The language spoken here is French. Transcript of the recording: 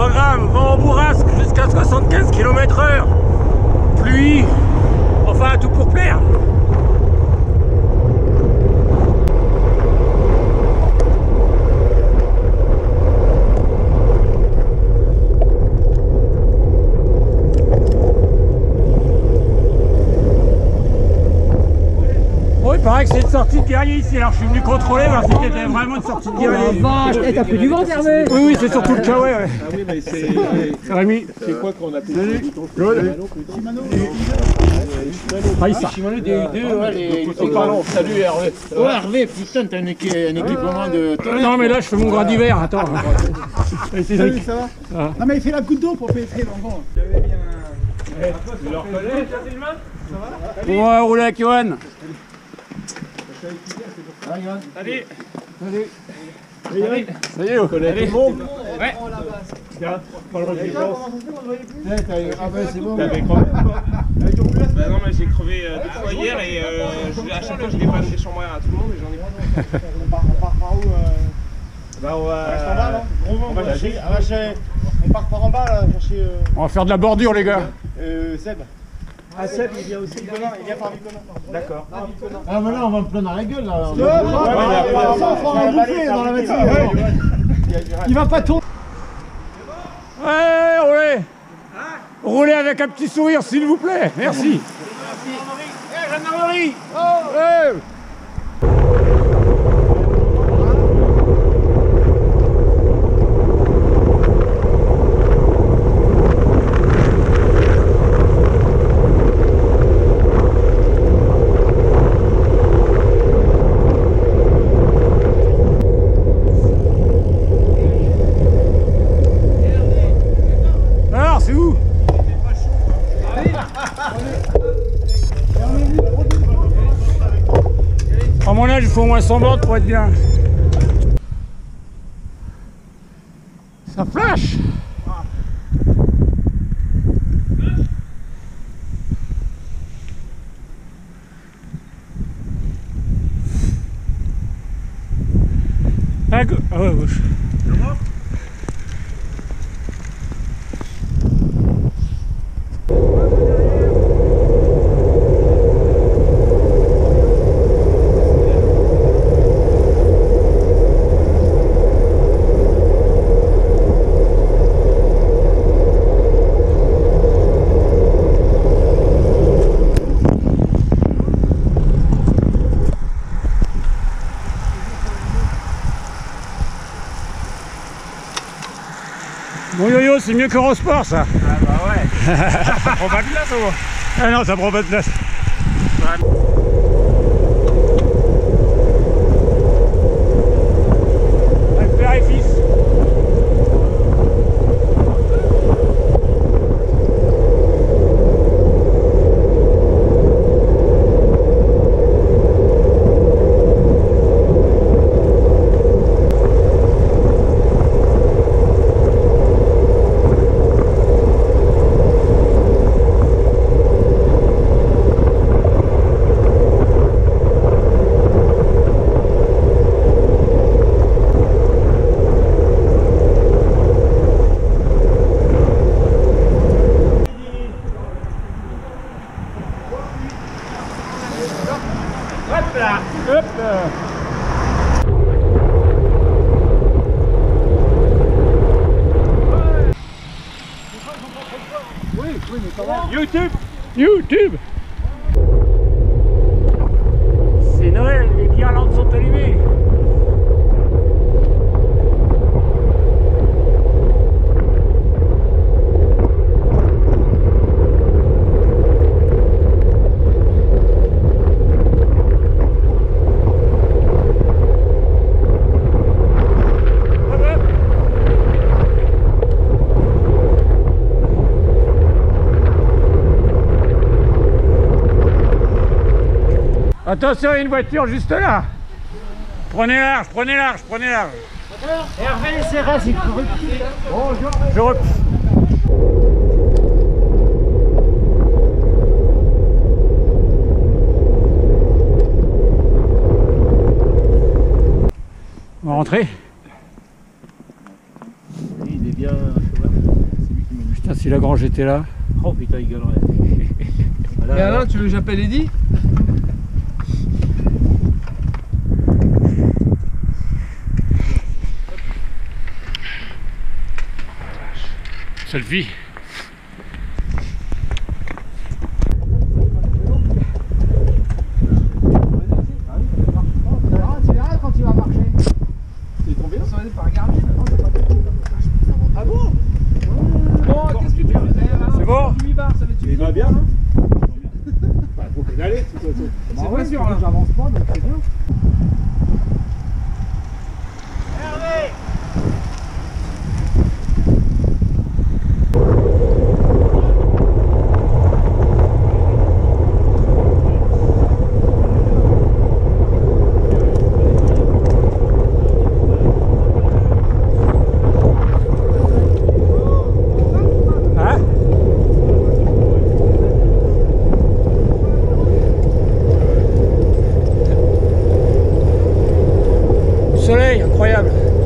Programme vent en bourrasque jusqu'à 75 km/h. Pluie. Enfin, tout pour plaire. Bon, il paraît que c'est une sortie de guerrier ici, alors je suis venu contrôler voir si c'était vraiment une sortie de guerrier. Vache, t'as pris du vent, Hervé? Oui, oui, c'est surtout le cas, ouais. Ah oui, mais c'est Rémi. quoi qu'on appelle Shimano. Shimano DU2, ouais, les... Pardon, salut Hervé. Oh Hervé, putain, t'as un équipement de... Non, mais là, je fais mon gras d'hiver, attends. Salut, ça va? Non, mais il fait la goutte d'eau pour pénétrer dans le vent. Tu le reconnais? On va rouler avec Johan. Salut. Salut. Tu connais tout le monde? Ouais. Tiens, prends le récompense. Ah bah c'est bon. T'avais crevé ou pas? Bah non, mais j'ai crevé 2 fois hier et à chaque fois je dépanne des chambres à tout le monde et j'en ai pas. On part par où Bah on va... reste en bas là. On va chercher. On part par en bas là, chercher On va faire de la bordure, les gars. Seb. Ah Seb, il vient aussi. Il vient par Viconin. D'accord. Ah mais là, on va me prendre dans la gueule, là. On va bouffer dans la matinée. Il va pas tomber. Ouais, roulez. Roulez avec un petit sourire, s'il vous plaît. Merci. Gendarmerie! Ouais. Alors, c'est où? À mon âge, il faut au moins 100 bornes pour être bien. Ça flash. Ah ouais, gauche. Bon yo-yo, c'est mieux qu'Eurosport ça. Ah bah ouais. Ça prend pas de place ou? Ah non, ça prend pas de place. Avec père et fils. Hop là. Hop. YouTube. YouTube. C'est Noël, les guirlandes sont allumées. Attention, il y a une voiture juste là. Prenez large, prenez large, prenez large. Hervé Serra, c'est couru. Je replie. On va rentrer. Il est bien. Putain, si Lagrange était là. Oh putain, il gueulerait. Et Alain, tu veux que j'appelle Eddy? Selfie. Tu verras quand tu vas marcher. C'est tombé. Ça va aller par Garmin. Ah bon? Bon, qu'est-ce que tu fais? C'est bon? 8 bars, ça va être Il suffisant. va bien, hein? Bah, faut pédaler, de toute façon. C'est pas sûr, là. J'avance pas, donc c'est bien. Hein? Soleil, incroyable.